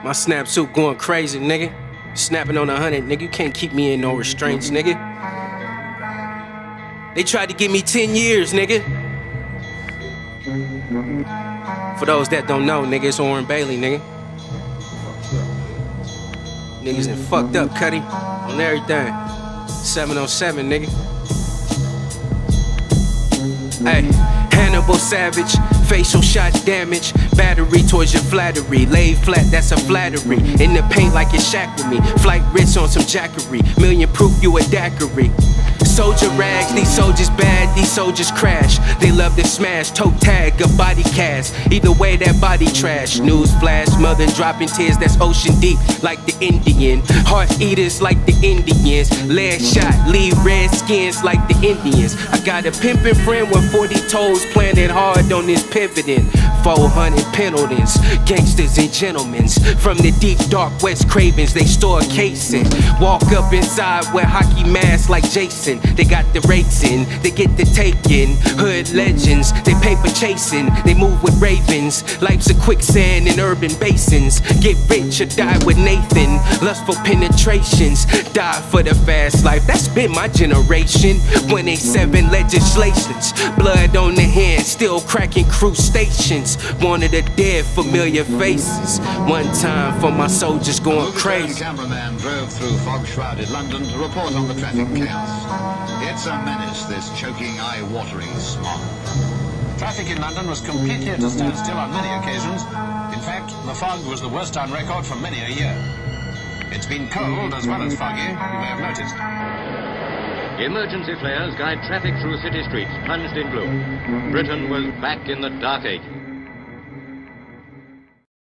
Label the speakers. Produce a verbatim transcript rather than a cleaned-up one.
Speaker 1: My snap suit going crazy, nigga. Snapping on a hundred, nigga. You can't keep me in no restraints, nigga. They tried to give me ten years, nigga. For those that don't know, nigga, it's Oran Bailey, nigga. Niggas done fucked up, Cuddy, on everything. seven oh seven, nigga. Hey, Hannibal Savage, facial shot damage, battery towards your flattery, laid flat, that's a flattery, in the paint like it's shack with me, flight wrist on some jackery, million proof you a daiquiri. Soldier rags, these soldiers bad, these soldiers crash. They love to smash, toe tag, a body cast. Either way, that body trash. News flash, mother dropping tears, that's ocean deep, like the Indian. Heart eaters like the Indians. Leg shot, leave red skins like the Indians. I got a pimpin' friend with forty toes, planted hard on this pivoting. four hundred Pendletons, gangsters and gentlemen. From the deep dark west cravens, they store a casing. Walk up inside with hockey masks like Jason. They got the rakes in, they get the taking. Hood legends, they paper chasing. They move with ravens. Life's a quicksand in urban basins. Get rich or die with Nathan. Lustful penetrations, die for the fast life. That's been my generation. one eighty-seven legislations, blood on the hands, still cracking crustaceans. One of the dead familiar faces. One time for my soldiers going crazy.
Speaker 2: The cameraman drove through fog-shrouded London to report on the traffic chaos. It's a menace, this choking, eye-watering smog. Traffic in London was completely at a standstill on many occasions. In fact, the fog was the worst on record for many a year. It's been cold as well as foggy, you may have noticed.
Speaker 3: Emergency flares guide traffic through city streets plunged in gloom. Britain was back in the dark ages.